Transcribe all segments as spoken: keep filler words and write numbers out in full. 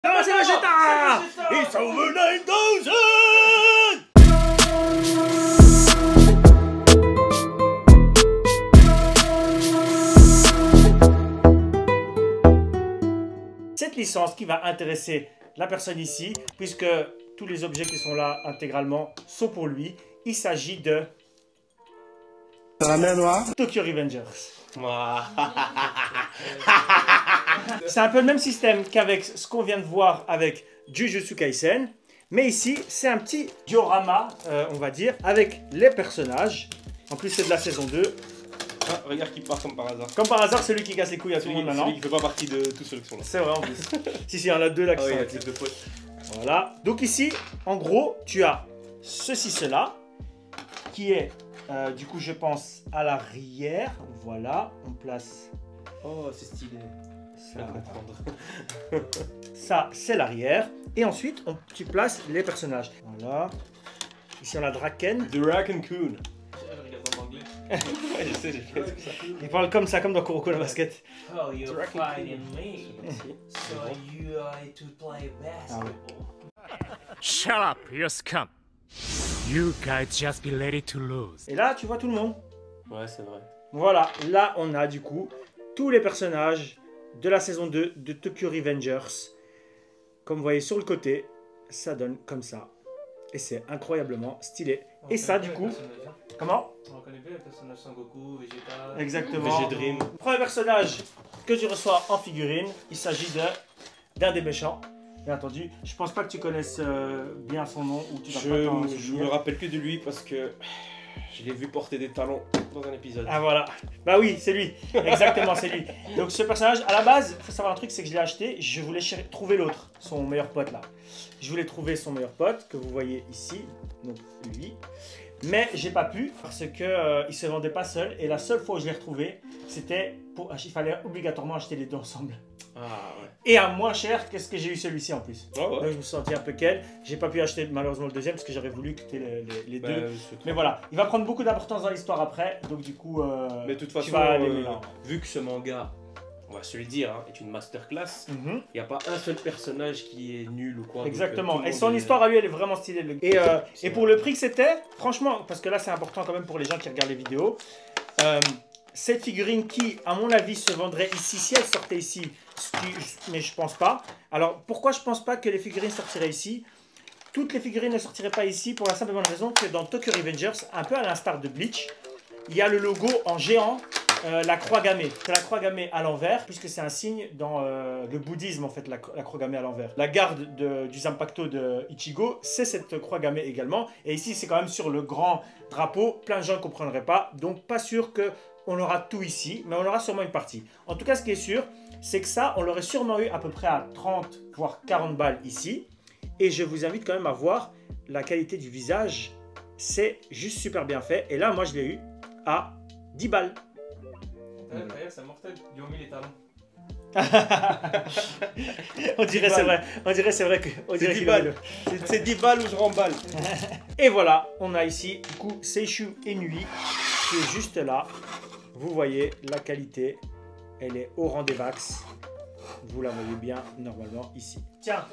Ah, c'est Vegeta! It's over nine thousand! Cette licence qui va intéresser la personne ici, puisque tous les objets qui sont là intégralement sont pour lui. Il s'agit de Tokyo Revengers. C'est un peu le même système qu'avec ce qu'on vient de voir avec Jujutsu Kaisen. Mais ici, c'est un petit diorama, euh, on va dire, avec les personnages. En plus, c'est de la saison deux. Ah, regarde qui part comme par hasard. Comme par hasard, celui qui casse les couilles à tout le monde maintenant. Celui qui fait pas partie de tous ceux qui sont là. C'est vrai en plus. si, si, il y en a deux là qui ah, sont oui, là. de potes. Voilà. Donc ici, en gros, tu as ceci, cela, qui est, euh, du coup, je pense, à l'arrière. Voilà, on place... Oh, c'est stylé. Ça, ça c'est l'arrière. Et ensuite, on, tu places les personnages. Voilà. Ici, on a Draken. Draken-kun. Je regarde en anglais. Ouais, je sais, j'ai fait ça. Il parle comme ça, comme dans Kuroko no Basket. Oh, you're Draken fighting me. Merci. So you are to play basketball. Shut up, you scum! You guys just be ready to lose. Et là, tu vois tout le monde. Ouais, c'est vrai. Voilà, là, on a du coup tous les personnages de la saison deux de Tokyo Revengers. Comme vous voyez sur le côté, ça donne comme ça. Et c'est incroyablement stylé. On Et ça, reconnaît du bien coup... les personnages, hein. Comment? On reconnaît bien les personnages Sangoku, Vegeta. Exactement. Vegedream. Premier personnage que je reçois en figurine, il s'agit de d'un des méchants. Bien entendu, je pense pas que tu connaisses euh, bien son nom ou tu vas pas t'en Je, je souvenir. me rappelle que de lui parce que je l'ai vu porter des talons dans un épisode. Ah voilà, bah oui, c'est lui, exactement, c'est lui. Donc ce personnage, à la base, il faut savoir un truc, c'est que je l'ai acheté, je voulais trouver l'autre, son meilleur pote là. Je voulais trouver son meilleur pote, que vous voyez ici, donc lui. Mais j'ai pas pu, parce que euh, il se vendait pas seul, et la seule fois où je l'ai retrouvé, c'était pour, il fallait obligatoirement acheter les deux ensemble. Ah ouais. Et à moins cher que ce que j'ai eu celui-ci en plus. Ah ouais. Donc je me suis senti un peu quel. J'ai pas pu acheter malheureusement le deuxième parce que j'aurais voulu que tu aies les, les- les Bah, deux. c'est très- Mais voilà, il va prendre beaucoup d'importance dans l'histoire après. Donc du coup, euh, Mais de toute tu façon, vas euh, l'aimer là. vu que ce manga, on va se le dire, hein, est une masterclass, il Mhm. n'y a pas un seul personnage qui est nul ou quoi. donc, euh, Exactement. tout le Et monde son est- histoire à lui, elle est vraiment stylée. le- Et, euh, C'est et vrai. pour le prix que c'était, franchement, parce que là c'est important quand même pour les gens qui regardent les vidéos, euh, cette figurine qui, à mon avis, se vendrait ici, si elle sortait ici, ce qui- mais je pense pas. Alors pourquoi je pense pas que les figurines sortiraient ici? Toutes les figurines ne sortiraient pas ici pour la simple et bonne raison que dans Tokyo Revengers, un peu à l'instar de Bleach, il y a le logo en géant, euh, la croix gammée. C'est la croix gammée à l'envers, puisque c'est un signe dans euh, le bouddhisme, en fait, la, la croix gammée à l'envers. La garde de- du Zanpakuto de Ichigo, c'est cette croix gammée également. Et ici, c'est quand même sur le grand drapeau. Plein de gens ne comprendraient pas. Donc, pas sûr qu'on aura tout ici, mais on aura sûrement une partie. En tout cas, ce qui est sûr, c'est que ça, on l'aurait sûrement eu à peu près à trente, voire quarante balles ici. Et je vous invite quand même à voir la qualité du visage. C'est juste super bien fait. Et là, moi, je l'ai eu à dix balles. Ouais, d'ailleurs, c'est mortel. Ils ont mis les talons. On dirait c'est vrai. On dirait c'est vrai que. On C'est dirait dix qu'il balles. le- C'est- C'est dix balles ou je remballe. Et voilà, on a ici du coup Seishu Enui qui est juste là. Vous voyez la qualité, elle est au rang des vax. Vous la voyez bien normalement ici. Tiens.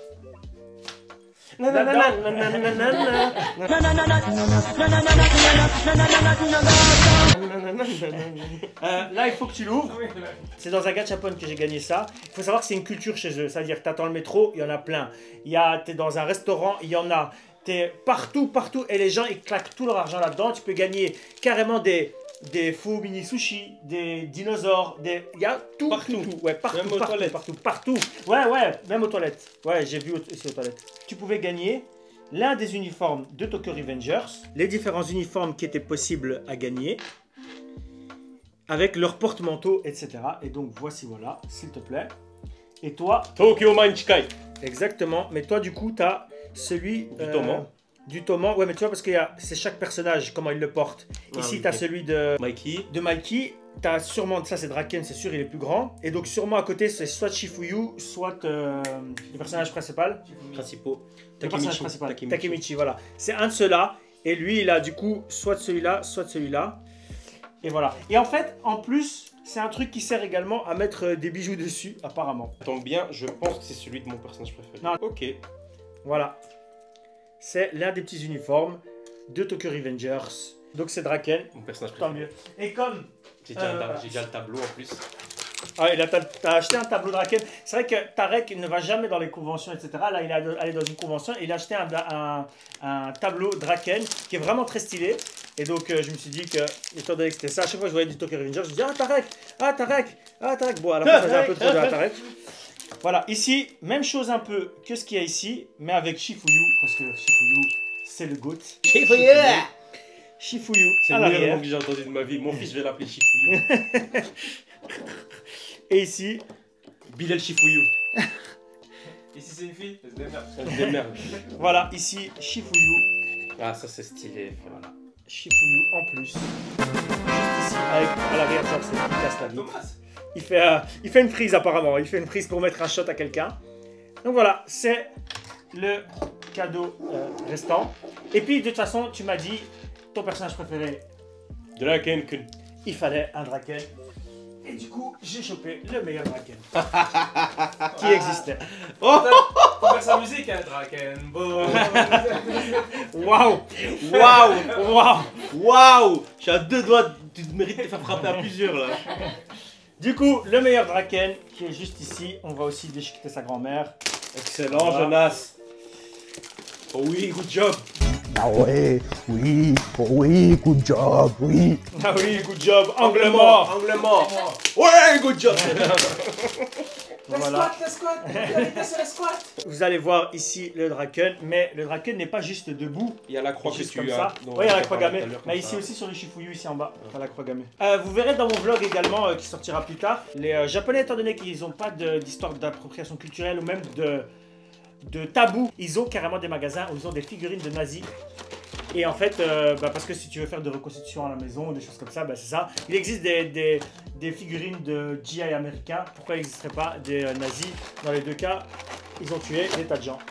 Euh, là, il faut que tu l'ouvres. C'est dans un gachapon que j'ai gagné ça. Il faut savoir que c'est une culture chez eux. C'est-à-dire que tu attends le métro, il y en a plein. Il y a, t'es dans un restaurant, il y en a. T'es partout, partout. Et les gens, ils claquent tout leur argent là-dedans. Tu peux gagner carrément des, des faux mini sushis, des dinosaures, des... Il y a tout, Partout. tout, tout. Ouais, partout, Même aux partout, toilettes. partout, partout. Ouais, ouais, même aux toilettes. Ouais, j'ai vu aussi aux toilettes. Tu pouvais gagner l'un des uniformes de Tokyo Revengers, les différents uniformes qui étaient possibles à gagner, avec leur porte-manteau, et cetera. Et donc, voici, voilà, s'il te plaît. Et toi, Tokyo Manchikai. exactement, mais toi, du coup, tu as celui... Du Toman. Du Toman, ouais, mais tu vois, parce que c'est chaque personnage, comment il le porte. Ah, Ici, ok. tu as celui de, Mikey. de Mikey. Tu as sûrement, ça c'est Draken, c'est sûr, il est plus grand. Et donc, sûrement à côté, c'est soit Shifuyu, soit euh, le personnage principal. Principaux. Le personnage Takemichi. principal, Takemichi. Takemichi, voilà. C'est un de ceux-là. Et lui, il a du coup soit de celui-là, soit de celui-là. Et voilà. Et en fait, en plus, c'est un truc qui sert également à mettre euh, des bijoux dessus, apparemment. Ça tombe bien, je pense que c'est celui de mon personnage préféré. Non. Ok. Voilà. C'est l'un des petits uniformes de Tokyo Revengers. Donc c'est Draken. Mon personnage Tant préféré. mieux. Et comme... J'ai déjà, Euh, un tab- j'ai déjà le tableau en plus. Ah, il a, t'as, t'as acheté un tableau Draken. C'est vrai que Tarek ne va jamais dans les conventions, et cetera. Là, il est allé dans une convention et il a acheté un, un, un tableau Draken qui est vraiment très stylé. Et donc, euh, je me suis dit que, étant donné que c'était ça, à chaque fois que je voyais du Tokyo Revengers, je me dis ah Tarek, ah Tarek, ah Tarek. Bon, à la fin, ça faisait un peu trop de ah, Tarek. Voilà, ici, même chose un peu que ce qu'il y a ici, mais avec Shifuyu, parce que Shifuyu, c'est le GOAT. Shifuyu Shifuyu, C'est à le meilleur l'arrière. nom que j'ai entendu de ma vie. Mon fils, je vais l'appeler Shifuyu. Et ici, Bilal Shifuyu. Et si c'est une fille, elle se démerde. Elle se démerde. voilà, ici, Shifuyu. Ah, ça c'est stylé. Voilà, Shifuyu en plus. Juste ici, avec à l'arrière, genre, c'est qui casse la vie. Thomas. Il fait, euh, il fait une prise apparemment, il fait une prise pour mettre un shot à quelqu'un. Donc voilà, c'est le cadeau euh, restant. Et puis de toute façon, tu m'as dit, ton personnage préféré, Draken Kun. il fallait un Draken. Et du coup, j'ai chopé le meilleur Draken qui existait. Oh Faut faire sa musique, hein, Draken Ball. Waouh, Waouh Waouh Waouh Je suis à deux doigts, tu mérites de te faire frapper à plusieurs là. Du coup, le meilleur Draken qui est juste ici. On va aussi déchiqueter sa grand-mère. Excellent, Voilà. Jonas. Oh oui, good job. Ah ouais, oui, oh oui, good job, oui. Ah oui, good job, angle mort. Angle mort. Ouais, good job. La Voilà. squat, la squat. Priorité, c'est la squat. Vous allez voir ici le Draken, mais le Draken n'est pas juste debout. Il y a la croix que Juste tu comme as. ça. dont Oui, il y a la on croix parlait gammée. tout à l'heure, Mais comme ici ça. aussi sur le Shifuyu, ici en bas, il y a la croix gammée. Euh, vous verrez dans mon vlog également, euh, qui sortira plus tard, les euh, Japonais, étant donné qu'ils n'ont pas de- d'histoire d'appropriation culturelle ou même de, de tabou, ils ont carrément des magasins où ils ont des figurines de nazis. Et en fait, euh, bah, parce que si tu veux faire de reconstitution à la maison, des choses comme ça, bah, c'est ça. Il existe des, des, des figurines de G I américains. Pourquoi il n'existerait pas des euh, nazis? Dans les deux cas, ils ont tué des tas de gens.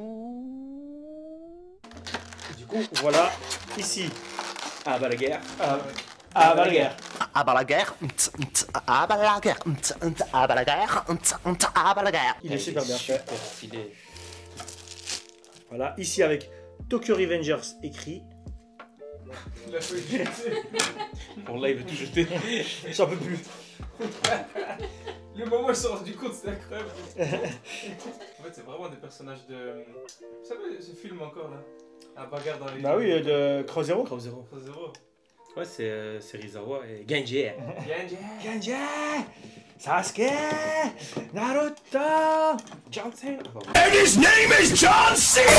Du coup, voilà, ici, Ah bah la guerre. euh, à Valguerre. Ah bah la guerre, nt, nt, ah bah la guerre, nt, nt, ah bah la guerre, nt, nt, ah bah la guerre. Il est super bien fait. Super stylé. Voilà, ici avec Tokyo Revengers écrit. Il a fait jeter. Bon là il veut tout jeter. J'en peux plus. Le moment où ils se sont rendus compte, c'était incroyable. En fait, c'est vraiment des personnages de. Vous savez, ce film encore là? La bagarre dans les. Bah oui, euh, de Crow Zero. Crow Zero. Crow Zero. Ouais c'est euh, c'est Rizawa et Genji. Genji. Genji, Sasuke, Naruto, John Cena. And his name is John Cena!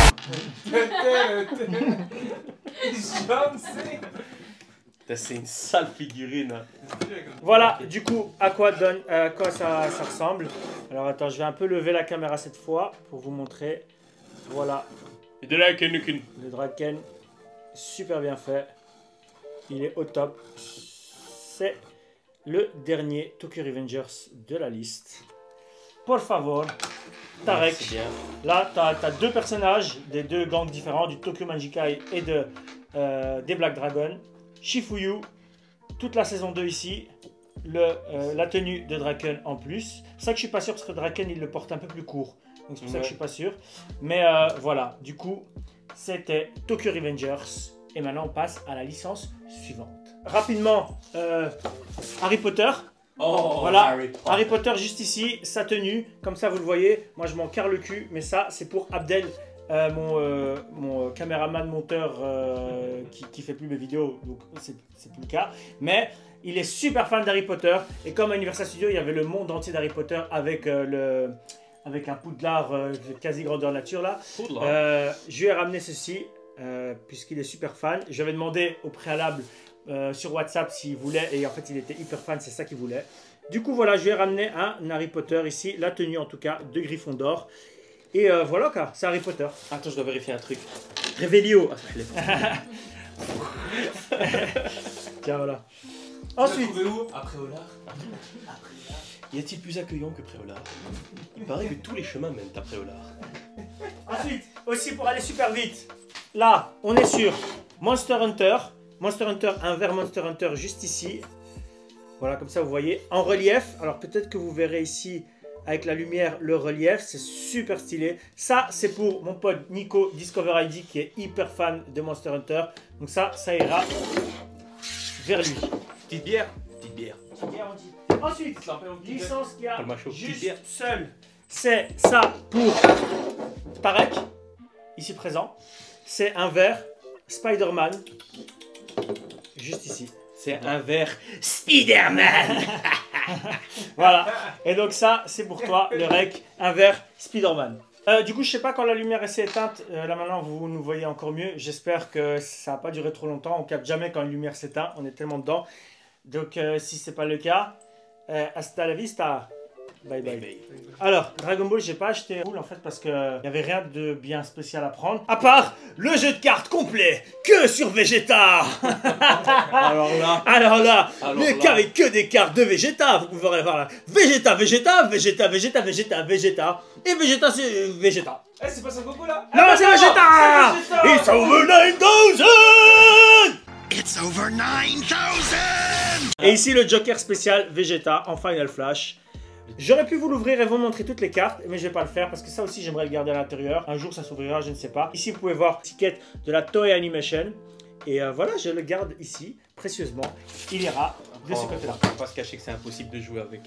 John Cena. C'est une sale figurine. hein. Voilà, du coup, à quoi, donne, à quoi ça, ça ressemble. Alors attends, je vais un peu lever la caméra cette fois pour vous montrer. Voilà, Et de là Kenukun. le Draken, super bien fait. Il est au top. C'est le dernier Tokyo Revengers de la liste. Por favor, Tarek. C'est bien. Là, tu as, deux personnages des deux gangs différents, du Tokyo Manjikai et de, euh, des Black Dragon. Shifuyu, toute la saison deux ici. Le, euh, la tenue de Draken en plus. C'est ça que je suis pas sûr parce que Draken il le porte un peu plus court. Donc c'est pour ça que je suis pas sûr. Mais euh, voilà, du coup, c'était Tokyo Revengers. Et maintenant on passe à la licence suivante. Rapidement, euh, Harry Potter. Oh, Voilà, Harry Potter. Harry Potter juste ici, sa tenue, comme ça vous le voyez, moi je m'en carre le cul, mais ça c'est pour Abdel, euh, mon, euh, mon euh, caméraman monteur euh, qui, qui fait plus mes vidéos, donc c'est c'est plus le cas, mais il est super fan d'Harry Potter, et comme à Universal Studios il y avait le monde entier d'Harry Potter avec, euh, le, avec un poudlard euh, de quasi grandeur nature là, Poudlard. euh, je lui ai ramené ceci, euh, puisqu'il est super fan, je lui avais demandé au préalable Euh, sur WhatsApp s'il voulait, et en fait il était hyper fan, c'est ça qu'il voulait. Du coup voilà, je lui ai ramené un Harry Potter ici, la tenue en tout cas de Gryffondor. Et euh, voilà quoi, c'est Harry Potter. Attends, je dois vérifier un truc. Revelio. Ah, je l'ai fait. Tiens voilà. Ensuite. Ensuite, Vous où après Olar. Y a-t-il plus accueillant que Préolard? Il paraît que tous les chemins mènent à Préolard. ensuite, aussi pour aller super vite, là on est sur Monster Hunter. Monster Hunter, un vert Monster Hunter juste ici. Voilà, comme ça vous voyez en relief. Alors peut-être que vous verrez ici avec la lumière le relief, c'est super stylé. Ça c'est pour mon pote Nico Discover I D qui est hyper fan de Monster Hunter. Donc ça, ça ira vers lui. Petite bière. Petite bière. Ensuite, licence qui a Pas le macho. Petite juste bière. seul, c'est ça pour Tarek, ici présent. C'est un verre Spider-Man, juste ici. C'est un verre Spider-Man. Voilà. Et donc ça, c'est pour toi, le rec, un verre Spider-Man. Euh, du coup, je sais pas quand la lumière s'est éteinte. Euh, là maintenant, vous nous voyez encore mieux. J'espère que ça n'a pas duré trop longtemps. On capte jamais quand une lumière s'éteint. On est tellement dedans. Donc, euh, si c'est pas le cas, euh, hasta la vista. Bye bye. Alors, Dragon Ball, j'ai pas acheté Roule en fait parce qu'il n'y avait rien de bien spécial à prendre. À part le jeu de cartes complet que sur Vegeta. Alors là. Alors là, Alors mais là. qu'avec que des cartes de Vegeta, vous pouvez aller voir là. Vegeta, Vegeta, Vegeta, Vegeta, Vegeta, Vegeta. Et Vegeta, c'est Vegeta. Eh, c'est pas Son Goku là? Non, c'est Vegeta! It's over nine thousand! It's over nine thousand! Et ici le Joker spécial Vegeta en Final Flash. J'aurais pu vous l'ouvrir et vous montrer toutes les cartes, mais je vais pas le faire parce que ça aussi j'aimerais le garder à l'intérieur. Un jour ça s'ouvrira, je ne sais pas. Ici vous pouvez voir l'étiquette de la Toei Animation. Et euh, voilà, je le garde ici, précieusement. Il ira de ce On côté-là. va pas se cacher que c'est impossible de jouer avec.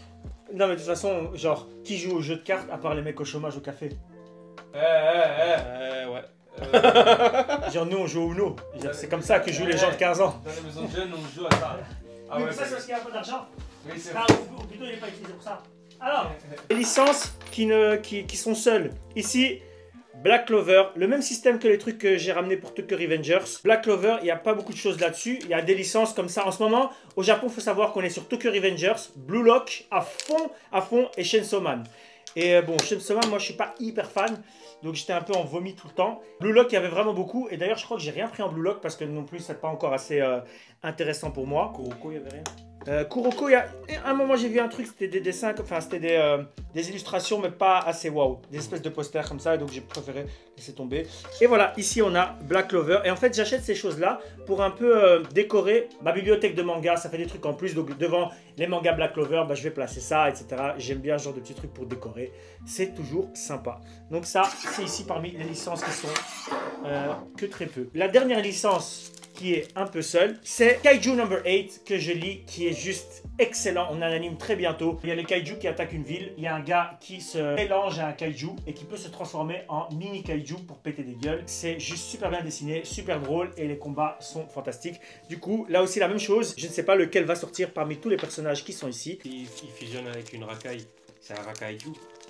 Non mais de toute façon, genre, qui joue au jeu de cartes à part les mecs au chômage au café? Eh, eh, Euh, ouais. eh. Euh, Genre nous on joue au Uno. Genre, c'est comme ça que jouent les gens de quinze ans. Dans les maisons de jeunes, on joue à ça. Ah Oui, ouais, mais ça c'est parce qu'il y a un peu d'argent. oui, c'est Ah, ou plutôt il n'est pas utilisé pour ça. Alors, les licences qui, ne, qui, qui sont seules. Ici, Black Clover, le même système que les trucs que j'ai ramenés pour Tokyo Revengers. Black Clover, il n'y a pas beaucoup de choses là-dessus. Il y a des licences comme ça. En ce moment, au Japon, il faut savoir qu'on est sur Tokyo Revengers, Blue Lock à fond, à fond et Chainsaw Man. Et euh, bon, Chainsaw Man, moi je suis pas hyper fan. Donc j'étais un peu en vomi tout le temps. Blue Lock, il y avait vraiment beaucoup. Et d'ailleurs, je crois que j'ai rien pris en Blue Lock parce que non plus, c'est pas encore assez euh, intéressant pour moi. Kuroko, il y avait rien. Euh, Kuroko, il y a un moment j'ai vu un truc, c'était des dessins, enfin c'était des, euh, des illustrations mais pas assez waouh, des espèces de posters comme ça et donc j'ai préféré laisser tomber. Et voilà, ici on a Black Clover et en fait j'achète ces choses là pour un peu euh, décorer ma bibliothèque de mangas, ça fait des trucs en plus donc devant les mangas Black Clover, bah, je vais placer ça et cetera. J'aime bien ce genre de petits trucs pour décorer, c'est toujours sympa. Donc ça c'est ici parmi les licences qui sont euh, que très peu. La dernière licence qui est un peu seul, c'est Kaiju Number huit que je lis, qui est juste excellent. On a un anime très bientôt. Il y a le Kaiju qui attaque une ville. Il y a un gars qui se mélange à un Kaiju et qui peut se transformer en mini Kaiju pour péter des gueules. C'est juste super bien dessiné, super drôle et les combats sont fantastiques. Du coup, là aussi la même chose. Je ne sais pas lequel va sortir parmi tous les personnages qui sont ici. Il, il fusionne avec une racaille. C'est un rakaiju.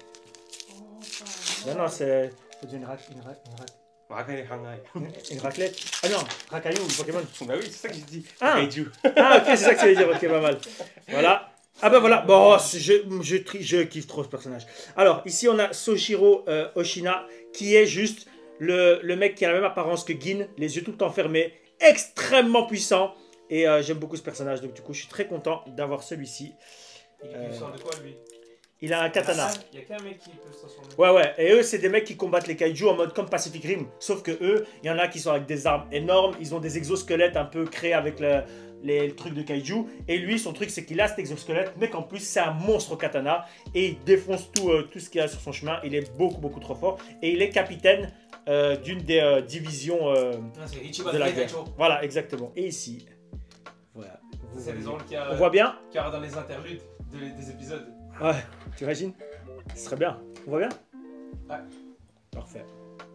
Non, non, c'est c'est une, ra une, ra une, ra Racaille Hangai. une, une raclette. Ah non, Rakayu, Pokémon. Bah oui, c'est ça que j'ai dit. Ah. Rakaiju. Ah ok, c'est ça que tu veux dire, ok, pas mal. Voilà. Ah bah voilà, bon, je, je, tri- je kiffe trop ce personnage. Alors, ici on a Soshiro euh, Oshina, qui est juste le, le mec qui a la même apparence que Gin, les yeux tout le temps fermés, extrêmement puissant. Et euh, j'aime beaucoup ce personnage, donc du coup je suis très content d'avoir celui-ci. Il Euh, il sort de quoi lui? Il a un katana. Ah, il y a qu'un mec qui peut se transformer. Ouais, ouais, et eux, c'est des mecs qui combattent les kaiju en mode comme Pacific Rim. Sauf que eux, il y en a qui sont avec des armes énormes, ils ont des exosquelettes un peu créés avec le, les trucs de kaiju. Et lui, son truc, c'est qu'il a cet exosquelette, mais qu'en plus, c'est un monstre au katana. Et il défonce tout, euh, tout ce qu'il y a sur son chemin. Il est beaucoup, beaucoup trop fort. Et il est capitaine euh, d'une des euh, divisions euh, Ah, c'est Ichiban de la Daidacho. guerre. Voilà, exactement. Et ici, voilà. Vous C'est les voyez. ondes qu'il y a, On voit bien? qu'il y aura dans les interludes de- des épisodes. Ouais, tu imagines? Ce serait bien. On voit bien? Ouais. Parfait.